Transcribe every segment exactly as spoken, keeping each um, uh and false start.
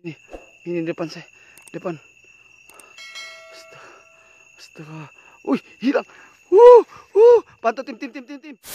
Nih, ini depan saya, depan. Astaga, astaga. Wih, hilang. Uh, uh, pantau tim, tim, tim, tim, tim.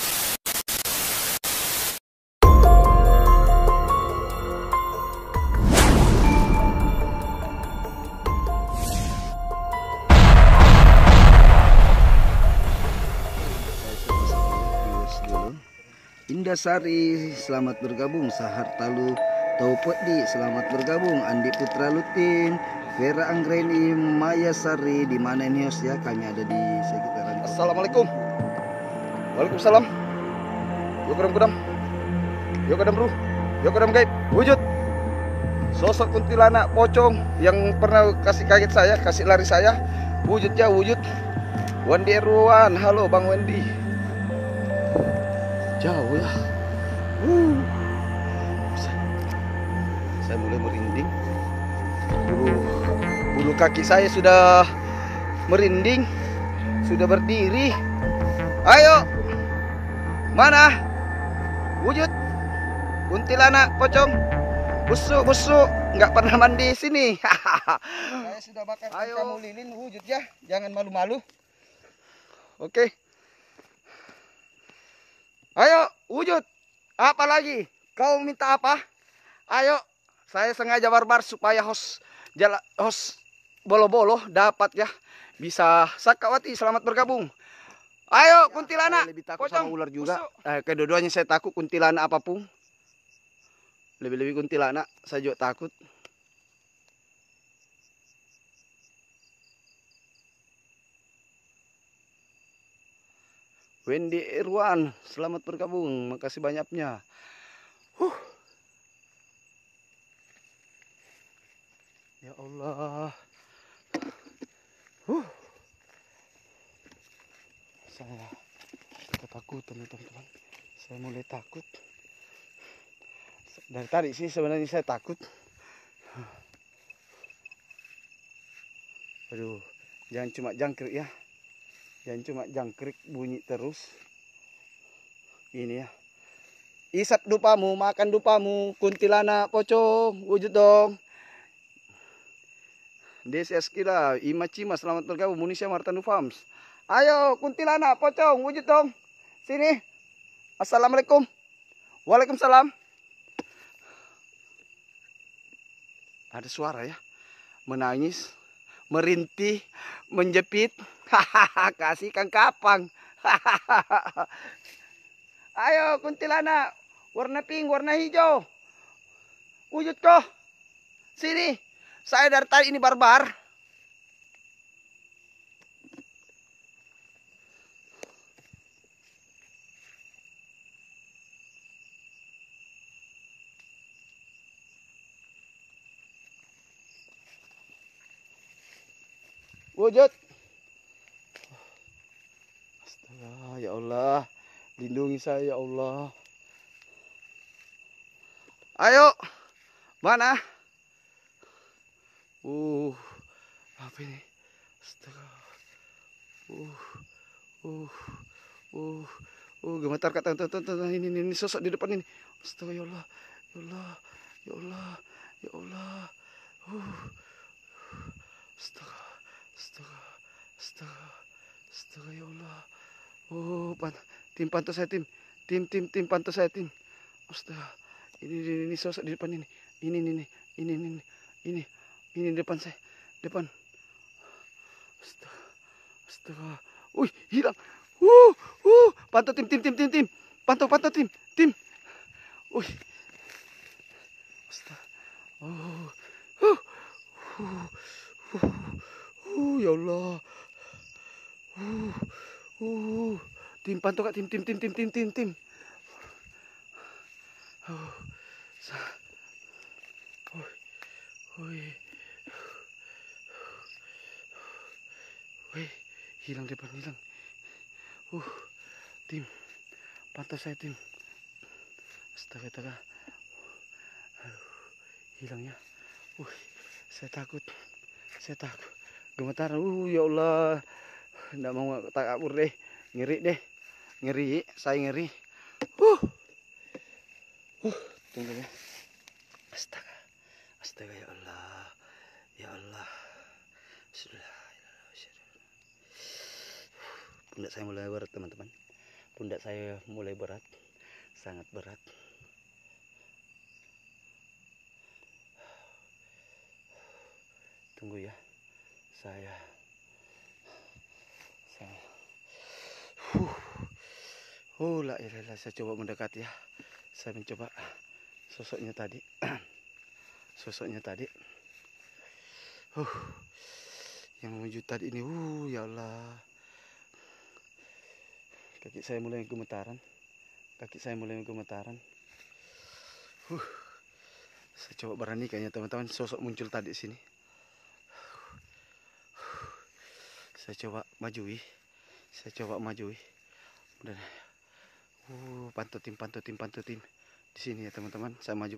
Indasari, selamat bergabung. Sahartalu Taupodi, selamat bergabung. Andi Putra Lutin, Vera Anggreni, Maya Sari, di mana ini host ya? Kami ada di sekitaran. Assalamualaikum. Waalaikumsalam. Yo kadam kadam. Yo kadam bro. Yo kadam gaib. Wujud sosok kuntilanak pocong yang pernah kasih kaget saya, kasih lari saya. Wujud ya, wujud. Wendy Erwan, halo Bang Wendy. Jauh ya. Uh. Saya, saya mulai merinding. Bulu, bulu kaki saya sudah merinding, sudah berdiri. Ayo, mana? Wujud kuntilanak pocong, busuk busuk, nggak pernah mandi sini. Saya sudah bakar kamu lilin. Wujud ya, jangan malu-malu. Oke. Ayo, wujud. Apa lagi? Kau minta apa? Ayo, saya sengaja barbar supaya host jala, host bolo-bolo dapat ya. Bisa Sakawati, selamat bergabung. Ayo, ya, kuntilanak. Lebih takut pocong, sama ular juga. Eh, kedua-duanya saya takut, kuntilanak apapun. Lebih-lebih kuntilanak, saya juga takut. Wendy Irwan, selamat bergabung. Makasih banyaknya. Huh. Ya Allah. Huh. Saya ketakutan teman-teman. Saya mulai takut. Dari tadi sih sebenarnya saya takut. Aduh, jangan cuma jangkrik ya. Jangan cuma jangkrik bunyi terus. Ini ya. Isap dupamu, makan dupamu, kuntilanak pocong, wujud dong. Desi Askila, Ima Cima, selamat bergabung. Munisya Martanu Farms. Ayo, kuntilanak pocong, wujud dong. Sini. Assalamualaikum. Waalaikumsalam. Ada suara ya. Menangis, merintih, menjepit. Hahaha, kasih kang kapang. Hahaha. Ayo kuntilanak, warna pink, warna hijau. Wujud kok. Sini. Saya dari tadi ini barbar. Wujud. Astaga, ya Allah. Lindungi saya ya Allah. Ayo. Mana? Uh. Apa ini? Astaga. Uh. Uh. Uh. Uh, gemetar kata ini, ini ini sosok di depan ini. Astaga ya Allah. Ya Allah. Ya Allah. Ya Allah. Uh. Astaga. Astaga. Astaga. Astaga ya Allah. Oh, pan tim pantau saya tim. Tim tim tim pantau saya tim. Astaga. Ini, ini ini sosok di depan ini. Ini ini ini ini ini ini ini depan saya. Depan. Astaga. Astaga. Wih, hilang. Uh, uh, pantau tim tim tim tim tim. Pantau pantau tim tim. Wih. Astaga. Oh. Uh. Uh. Uh. Uh, ya Allah. Uh. Uh, tim pantau kak tim tim tim tim tim tim tim. Oh, oh, wih, wih, hilang depan hilang. Uh, tim pantau saya tim. Astaga, astaga. Aduh, hilang ya. Uh, saya takut, saya takut. Gemetar. Uh, ya Allah. Nggak mau tak kabur deh, ngeri deh, ngeri, saya ngeri. Uh, uh, tunggu ya. Astaga, astaga. Astaga ya Allah. Ya Allah. Sudah. Pundak saya mulai berat teman-teman. Pundak saya mulai berat. Sangat berat. Tunggu ya. Saya saya huh. Oh la ilah, saya coba mendekat ya. Saya mencoba sosoknya tadi. Sosoknya tadi. Huh. Yang menuju tadi ini. Uh ya Allah. Kaki saya mulai gemetaran. Kaki saya mulai gemetaran. Huh. Saya coba berani kayaknya teman-teman, sosok muncul tadi sini. Saya coba majui. Saya coba majui. Dan uh pantutin pantutin pantutin di sini ya teman-teman. Saya maju.